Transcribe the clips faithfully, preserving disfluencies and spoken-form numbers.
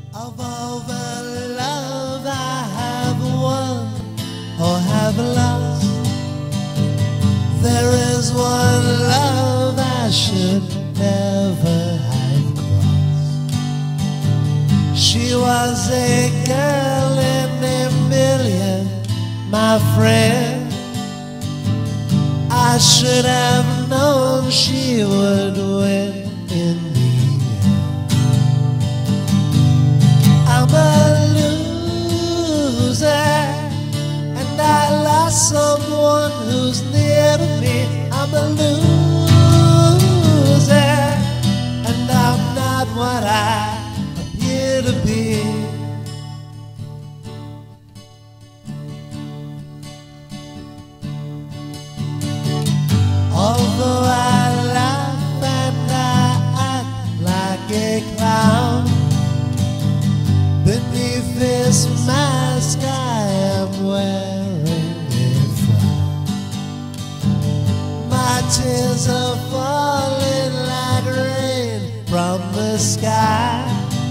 Of all the love I have won or have lost, there is one love I should never have crossed. She was a girl in a million, my friend. I should have known she would win in the end. I'm a loser, and I lost someone who's near to me. I'm a loser, and I'm not what I appear to be. Although I laugh and I act like a clown, beneath this mask I am wearing a frown. My tears are falling like rain from the sky.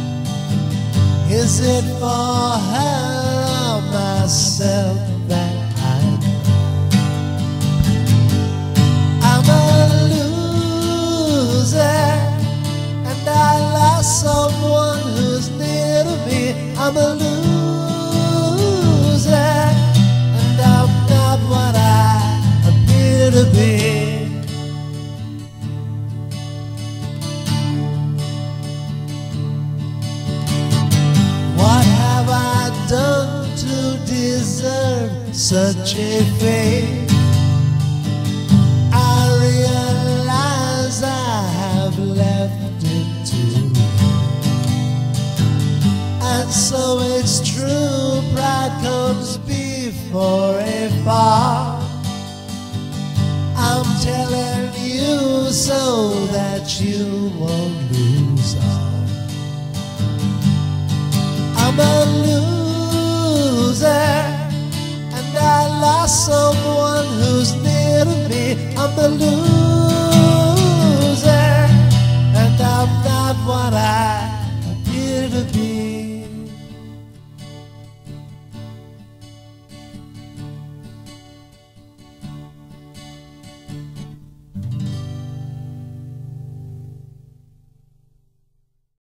Is it for her or myself that I cry? I'm a loser, and I lost someone who's near to me. I'm a loser, and I'm not what I appear to be. What have I done to deserve such a fate? I realize I have left it too late. And so it's true, pride comes before a fall. I'm telling you so that you won't lose all. I'm a loser, and I lost someone who's near to me. I'm a loser.